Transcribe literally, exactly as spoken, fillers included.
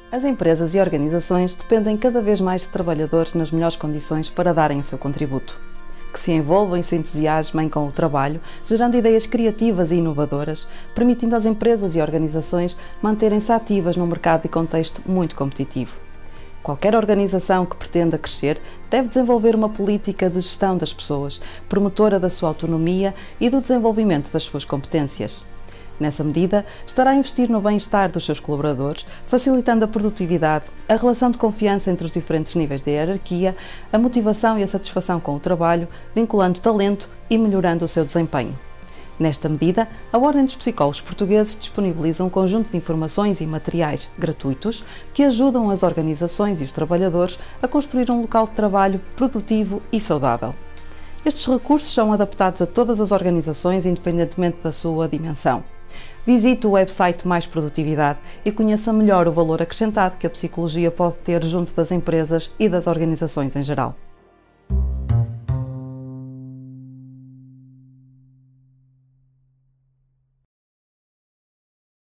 As empresas e organizações dependem cada vez mais de trabalhadores nas melhores condições para darem o seu contributo. Que se envolvam e se entusiasmem com o trabalho, gerando ideias criativas e inovadoras, permitindo às empresas e organizações manterem-se ativas num mercado e contexto muito competitivo. Qualquer organização que pretenda crescer deve desenvolver uma política de gestão das pessoas, promotora da sua autonomia e do desenvolvimento das suas competências. Nessa medida, estará a investir no bem-estar dos seus colaboradores, facilitando a produtividade, a relação de confiança entre os diferentes níveis de hierarquia, a motivação e a satisfação com o trabalho, vinculando talento e melhorando o seu desempenho. Nesta medida, a Ordem dos Psicólogos Portugueses disponibiliza um conjunto de informações e materiais gratuitos que ajudam as organizações e os trabalhadores a construir um local de trabalho produtivo e saudável. Estes recursos são adaptados a todas as organizações, independentemente da sua dimensão. Visite o website Mais Produtividade e conheça melhor o valor acrescentado que a psicologia pode ter junto das empresas e das organizações em geral.